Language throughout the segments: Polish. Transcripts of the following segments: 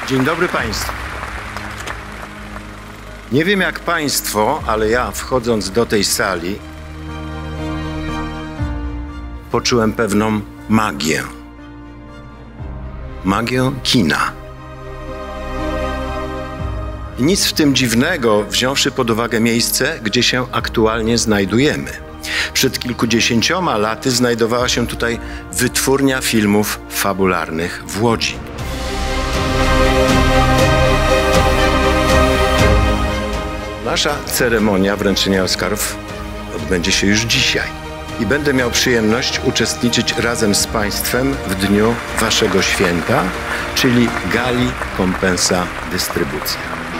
Dzień dobry Państwu. Nie wiem jak Państwo, ale ja wchodząc do tej sali poczułem pewną magię. Magię kina. I nic w tym dziwnego, wziąwszy pod uwagę miejsce, gdzie się aktualnie znajdujemy. Przed kilkudziesięcioma laty znajdowała się tutaj wytwórnia filmów fabularnych w Łodzi. Nasza ceremonia wręczenia Oscarów odbędzie się już dzisiaj i będę miał przyjemność uczestniczyć razem z Państwem w dniu Waszego święta, czyli gali Kompensa Dystrybucja.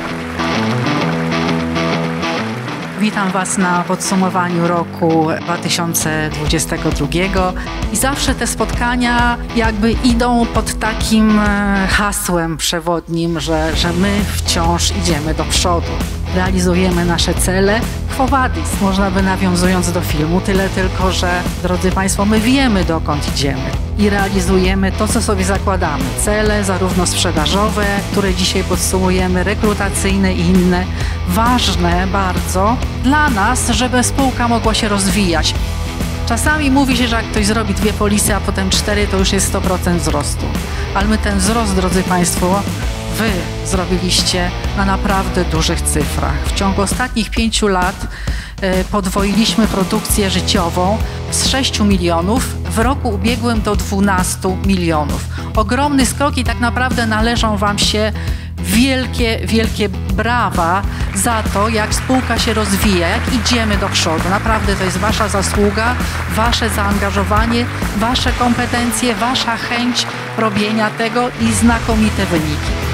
Witam Was na podsumowaniu roku 2022 i zawsze te spotkania jakby idą pod takim hasłem przewodnim, że my wciąż idziemy do przodu. Realizujemy nasze cele. Quo vadis, można by nawiązując do filmu, tyle tylko, że drodzy Państwo, my wiemy dokąd idziemy i realizujemy to, co sobie zakładamy. Cele zarówno sprzedażowe, które dzisiaj podsumujemy, rekrutacyjne i inne. Ważne bardzo dla nas, żeby spółka mogła się rozwijać. Czasami mówi się, że jak ktoś zrobi 2 polisy, a potem 4, to już jest 100% wzrostu. Ale my ten wzrost, drodzy Państwo, Wy zrobiliście na naprawdę dużych cyfrach. W ciągu ostatnich 5 lat podwoiliśmy produkcję życiową z 6 milionów w roku ubiegłym do 12 milionów. Ogromny skok i tak naprawdę należą Wam się wielkie brawa za to, jak spółka się rozwija, jak idziemy do przodu. Naprawdę to jest Wasza zasługa, Wasze zaangażowanie, Wasze kompetencje, Wasza chęć robienia tego i znakomite wyniki.